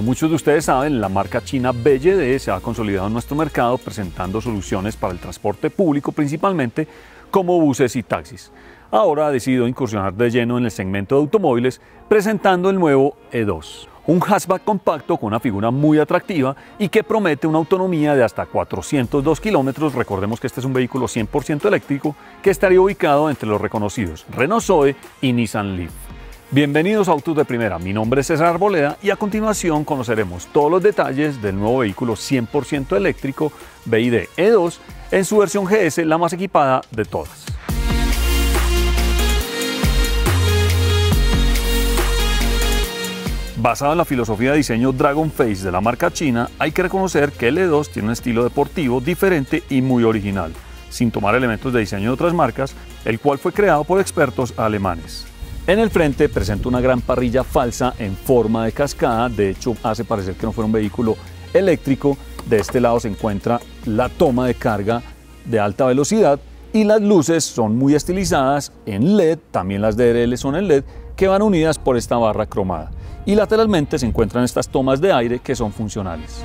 muchos de ustedes saben, la marca china BYD se ha consolidado en nuestro mercado presentando soluciones para el transporte público principalmente como buses y taxis. Ahora ha decidido incursionar de lleno en el segmento de automóviles presentando el nuevo E2. Un hatchback compacto con una figura muy atractiva y que promete una autonomía de hasta 402 kilómetros. Recordemos que este es un vehículo 100% eléctrico que estaría ubicado entre los reconocidos Renault Zoe y Nissan Leaf. Bienvenidos a Autos de Primera, mi nombre es César Arboleda y a continuación conoceremos todos los detalles del nuevo vehículo 100% eléctrico BYD E2 en su versión GS, la más equipada de todas. Basado en la filosofía de diseño Dragon Face de la marca china, hay que reconocer que el E2 tiene un estilo deportivo diferente y muy original, sin tomar elementos de diseño de otras marcas, el cual fue creado por expertos alemanes. En el frente presenta una gran parrilla falsa en forma de cascada, de hecho hace parecer que no fuera un vehículo eléctrico. De este lado se encuentra la toma de carga de alta velocidad y las luces son muy estilizadas en LED, también las DRL son en LED, que van unidas por esta barra cromada. Y lateralmente se encuentran estas tomas de aire que son funcionales.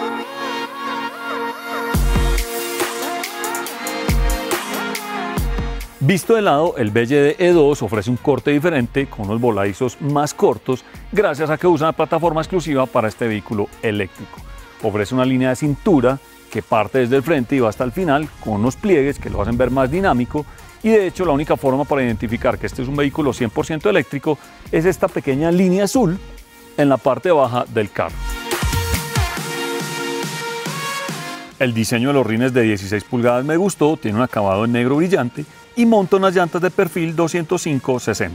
Visto de lado, el BYD E2 ofrece un corte diferente con unos voladizos más cortos gracias a que usa una plataforma exclusiva para este vehículo eléctrico. Ofrece una línea de cintura que parte desde el frente y va hasta el final con unos pliegues que lo hacen ver más dinámico. Y de hecho la única forma para identificar que este es un vehículo 100% eléctrico es esta pequeña línea azul en la parte baja del carro. El diseño de los rines de 16 pulgadas me gustó, tiene un acabado en negro brillante y monta unas llantas de perfil 205/60.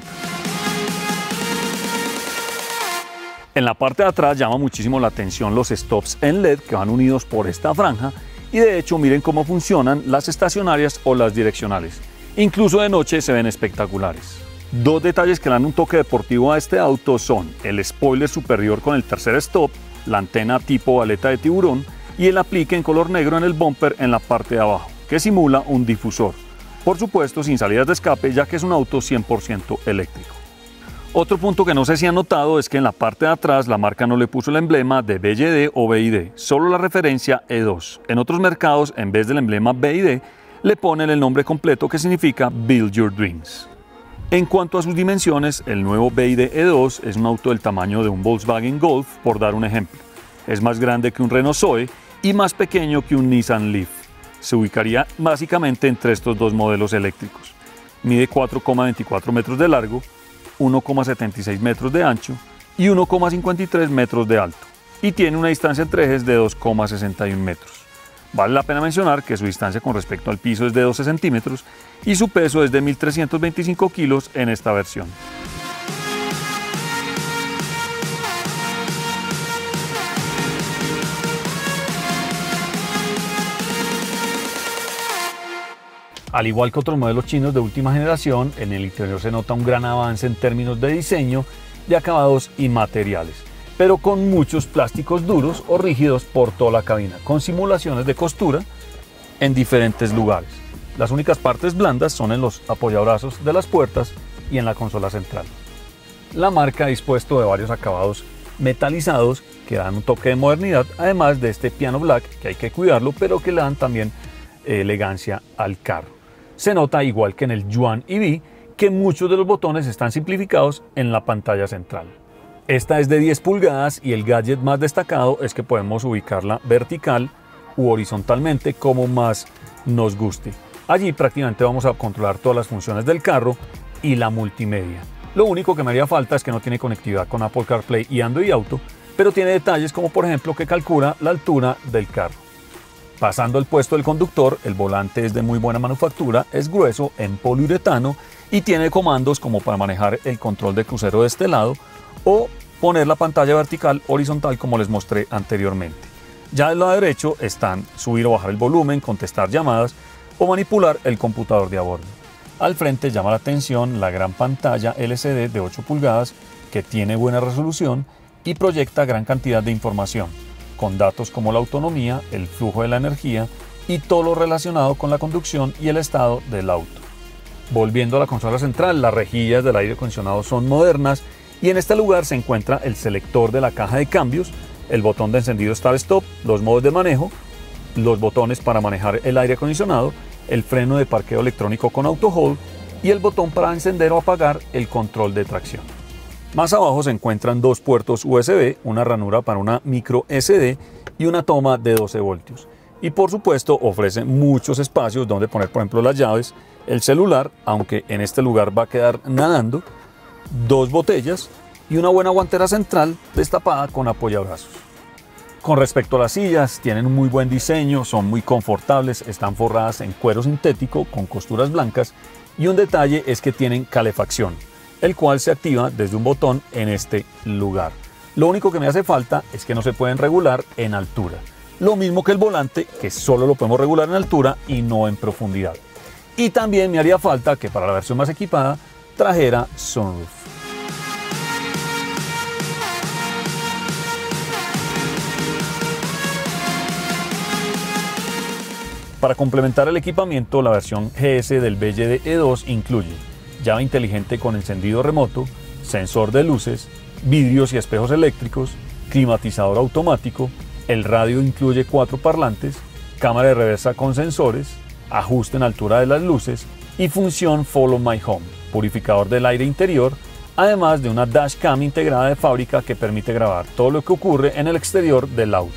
En la parte de atrás llama muchísimo la atención los stops en LED que van unidos por esta franja y de hecho miren cómo funcionan las estacionarias o las direccionales. Incluso de noche se ven espectaculares. Dos detalles que le dan un toque deportivo a este auto son el spoiler superior con el tercer stop, la antena tipo aleta de tiburón y el aplique en color negro en el bumper en la parte de abajo, que simula un difusor. Por supuesto sin salidas de escape ya que es un auto 100% eléctrico. Otro punto que no sé si han notado es que en la parte de atrás la marca no le puso el emblema de BYD o BYD, solo la referencia E2. En otros mercados, en vez del emblema BYD, le ponen el nombre completo que significa Build Your Dreams. En cuanto a sus dimensiones, el nuevo BYD E2 es un auto del tamaño de un Volkswagen Golf, por dar un ejemplo. Es más grande que un Renault Zoe y más pequeño que un Nissan Leaf. Se ubicaría básicamente entre estos dos modelos eléctricos. Mide 4,24 metros de largo, 1,76 metros de ancho y 1,53 metros de alto, y tiene una distancia entre ejes de 2,61 metros. Vale la pena mencionar que su distancia con respecto al piso es de 12 centímetros y su peso es de 1.325 kilos en esta versión. Al igual que otros modelos chinos de última generación, en el interior se nota un gran avance en términos de diseño, de acabados y materiales, pero con muchos plásticos duros o rígidos por toda la cabina, con simulaciones de costura en diferentes lugares. Las únicas partes blandas son en los apoyabrazos de las puertas y en la consola central. La marca ha dispuesto de varios acabados metalizados que dan un toque de modernidad, además de este piano black que hay que cuidarlo, pero que le dan también elegancia al carro. Se nota, igual que en el Yuan EV, que muchos de los botones están simplificados en la pantalla central. Esta es de 10 pulgadas y el gadget más destacado es que podemos ubicarla vertical u horizontalmente como más nos guste. Allí prácticamente vamos a controlar todas las funciones del carro y la multimedia. Lo único que me haría falta es que no tiene conectividad con Apple CarPlay y Android Auto, pero tiene detalles como por ejemplo que calcula la altura del carro. Pasando al puesto del conductor, el volante es de muy buena manufactura, es grueso en poliuretano y tiene comandos como para manejar el control de crucero de este lado o poner la pantalla vertical horizontal como les mostré anteriormente. Ya del lado derecho están subir o bajar el volumen, contestar llamadas o manipular el computador de a bordo. Al frente llama la atención la gran pantalla LCD de 8 pulgadas que tiene buena resolución y proyecta gran cantidad de información, con datos como la autonomía, el flujo de la energía y todo lo relacionado con la conducción y el estado del auto. Volviendo a la consola central, las rejillas del aire acondicionado son modernas y en este lugar se encuentra el selector de la caja de cambios el botón de encendido Start-Stop, los modos de manejo, los botones para manejar el aire acondicionado, el freno de parqueo electrónico con auto hold y el botón para encender o apagar el control de tracción. Más abajo se encuentran dos puertos USB, una ranura para una micro SD y una toma de 12 voltios. Y por supuesto ofrece muchos espacios donde poner, por ejemplo, las llaves, el celular, aunque en este lugar va a quedar nadando, dos botellas y una buena guantera central destapada con apoyabrazos. Con respecto a las sillas, tienen un muy buen diseño, son muy confortables, están forradas en cuero sintético con costuras blancas y un detalle es que tienen calefacción, el cual se activa desde un botón en este lugar. Lo único que me hace falta es que no se pueden regular en altura. Lo mismo que el volante, que solo lo podemos regular en altura y no en profundidad. Y también me haría falta que para la versión más equipada trajera sunroof. Para complementar el equipamiento, la versión GS del BYD E2 incluye llave inteligente con encendido remoto, sensor de luces, vidrios y espejos eléctricos, climatizador automático, el radio incluye 4 parlantes, cámara de reversa con sensores, ajuste en altura de las luces y función Follow My Home, purificador del aire interior, además de una dashcam integrada de fábrica que permite grabar todo lo que ocurre en el exterior del auto.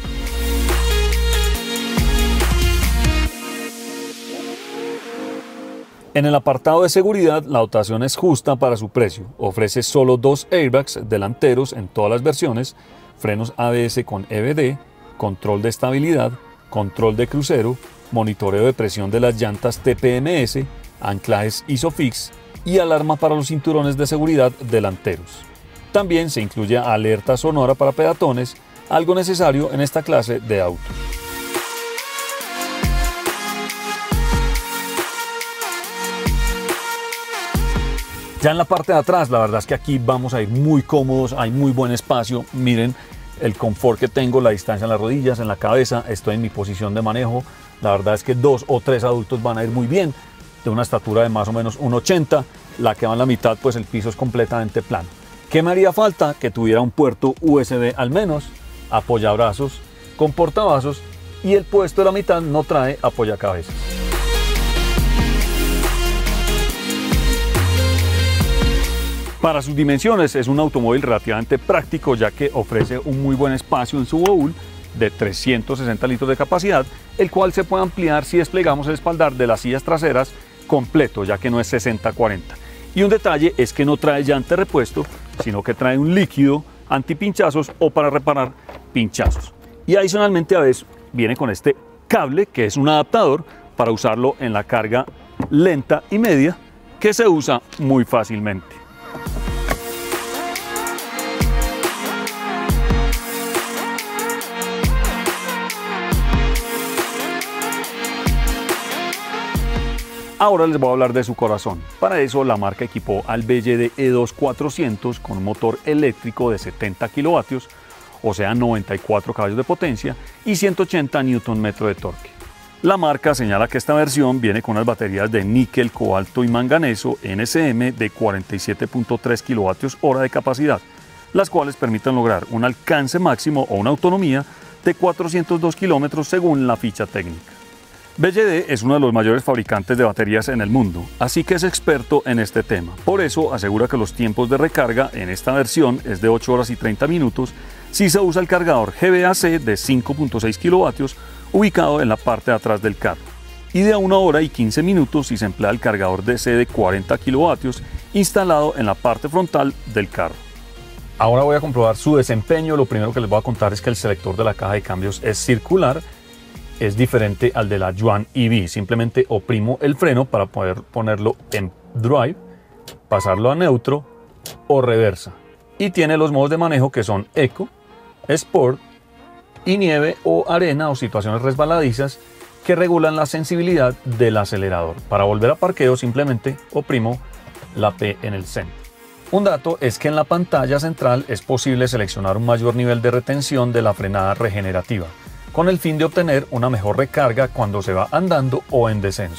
En el apartado de seguridad, la dotación es justa para su precio. Ofrece solo 2 airbags delanteros en todas las versiones, frenos ABS con EBD, control de estabilidad, control de crucero, monitoreo de presión de las llantas TPMS, anclajes ISOFIX y alarma para los cinturones de seguridad delanteros. También se incluye alerta sonora para peatones, algo necesario en esta clase de autos. Ya en la parte de atrás, la verdad es que aquí vamos a ir muy cómodos, hay muy buen espacio. Miren el confort que tengo, la distancia en las rodillas, en la cabeza, estoy en mi posición de manejo. La verdad es que 2 o 3 adultos van a ir muy bien, de una estatura de más o menos 1,80. La que va en la mitad, pues el piso es completamente plano. ¿Qué me haría falta? Que tuviera un puerto USB al menos, apoyabrazos con portavasos y el puesto de la mitad no trae apoyacabezas. Para sus dimensiones es un automóvil relativamente práctico, ya que ofrece un muy buen espacio en su baúl de 360 litros de capacidad, el cual se puede ampliar si desplegamos el espaldar de las sillas traseras completo, ya que no es 60-40. Y un detalle es que no trae llanta de repuesto, sino que trae un líquido antipinchazos o para reparar pinchazos. Y adicionalmente a veces viene con este cable, que es un adaptador para usarlo en la carga lenta y media, que se usa muy fácilmente. Ahora les voy a hablar de su corazón. Para eso la marca equipó al BYD E2 400 con un motor eléctrico de 70 kilovatios, o sea 94 caballos de potencia y 180 Nm de torque. La marca señala que esta versión viene con unas baterías de níquel, cobalto y manganeso NCM de 47.3 kWh de capacidad, las cuales permiten lograr un alcance máximo o una autonomía de 402 km según la ficha técnica. BYD es uno de los mayores fabricantes de baterías en el mundo, así que es experto en este tema. Por eso asegura que los tiempos de recarga en esta versión es de 8 horas y 30 minutos si se usa el cargador GBAC de 5.6 kilovatios ubicado en la parte de atrás del carro, y de 1 hora y 15 minutos si se emplea el cargador DC de 40 kilovatios instalado en la parte frontal del carro. Ahora voy a comprobar su desempeño. Lo primero que les voy a contar es que el selector de la caja de cambios es circular. Es diferente al de la Yuan EV. Simplemente oprimo el freno para poder ponerlo en drive, pasarlo a neutro o reversa. Y tiene los modos de manejo que son Eco, Sport y nieve o arena o situaciones resbaladizas que regulan la sensibilidad del acelerador. Para volver a parqueo simplemente oprimo la P en el centro. Un dato es que en la pantalla central es posible seleccionar un mayor nivel de retención de la frenada regenerativa, con el fin de obtener una mejor recarga cuando se va andando o en descenso.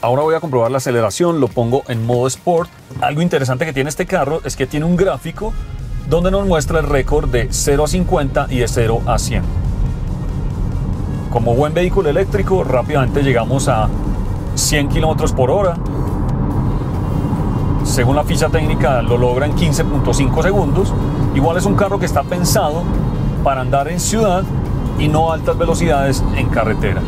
Ahora voy a comprobar la aceleración, lo pongo en modo Sport. Algo interesante que tiene este carro es que tiene un gráfico donde nos muestra el récord de 0 a 50 y de 0 a 100. Como buen vehículo eléctrico, rápidamente llegamos a 100 km por hora. Según la ficha técnica, lo logra en 15.5 segundos. Igual es un carro que está pensado para andar en ciudad y no a altas velocidades en carretera.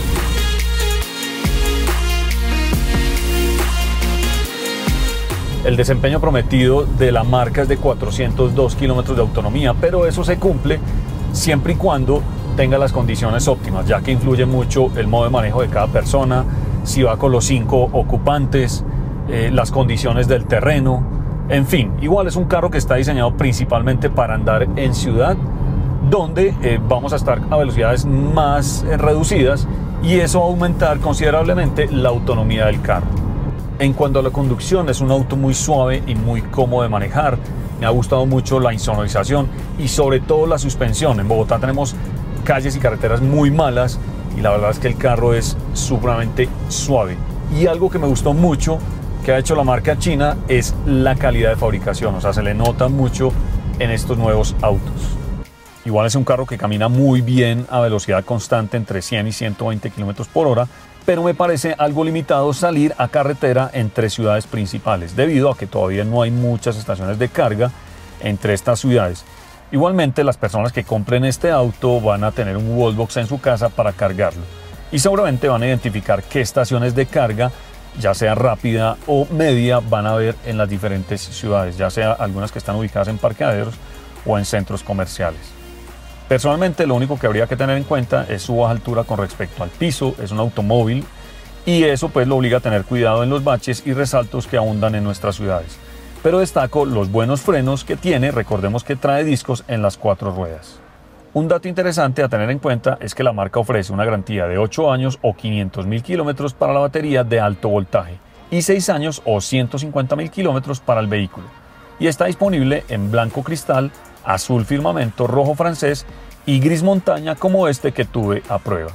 El desempeño prometido de la marca es de 402 kilómetros de autonomía, pero eso se cumple siempre y cuando tenga las condiciones óptimas, ya que influye mucho el modo de manejo de cada persona, si va con los 5 ocupantes, las condiciones del terreno, en fin. Igual es un carro que está diseñado principalmente para andar en ciudad, donde vamos a estar a velocidades más reducidas y eso va a aumentar considerablemente la autonomía del carro. En cuanto a la conducción, es un auto muy suave y muy cómodo de manejar. Me ha gustado mucho la insonorización y sobre todo la suspensión. En Bogotá tenemos calles y carreteras muy malas y la verdad es que el carro es supremamente suave. Y algo que me gustó mucho que ha hecho la marca china es la calidad de fabricación, o sea, se le nota mucho en estos nuevos autos. Igual es un carro que camina muy bien a velocidad constante entre 100 y 120 km por hora, pero me parece algo limitado salir a carretera entre ciudades principales, debido a que todavía no hay muchas estaciones de carga entre estas ciudades. Igualmente, las personas que compren este auto van a tener un wallbox en su casa para cargarlo y seguramente van a identificar qué estaciones de carga, ya sea rápida o media, van a ver en las diferentes ciudades, ya sea algunas que están ubicadas en parqueaderos o en centros comerciales. Personalmente, lo único que habría que tener en cuenta es su baja altura con respecto al piso. Es un automóvil y eso pues lo obliga a tener cuidado en los baches y resaltos que abundan en nuestras ciudades. Pero destaco los buenos frenos que tiene. Recordemos que trae discos en las 4 ruedas. Un dato interesante a tener en cuenta es que la marca ofrece una garantía de 8 años o 500.000 kilómetros para la batería de alto voltaje y 6 años o 150.000 kilómetros para el vehículo. Y está disponible en blanco cristal, azul firmamento, rojo francés y gris montaña como este que tuve a prueba.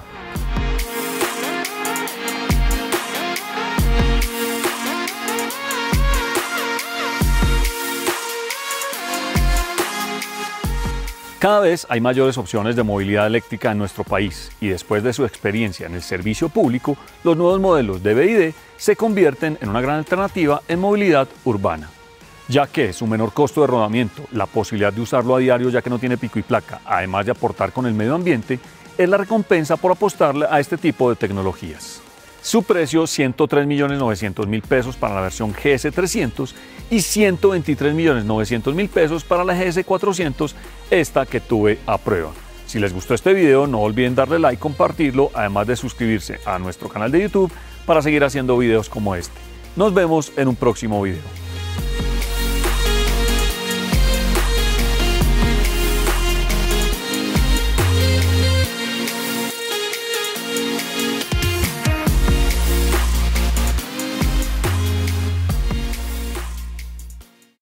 Cada vez hay mayores opciones de movilidad eléctrica en nuestro país y después de su experiencia en el servicio público, los nuevos modelos de BYD se convierten en una gran alternativa en movilidad urbana, ya que su menor costo de rodamiento, la posibilidad de usarlo a diario ya que no tiene pico y placa, además de aportar con el medio ambiente, es la recompensa por apostarle a este tipo de tecnologías. Su precio, 103.900.000 pesos para la versión GS300 y 123.900.000 pesos para la GS400, esta que tuve a prueba. Si les gustó este video, no olviden darle like, compartirlo, además de suscribirse a nuestro canal de YouTube para seguir haciendo videos como este. Nos vemos en un próximo video.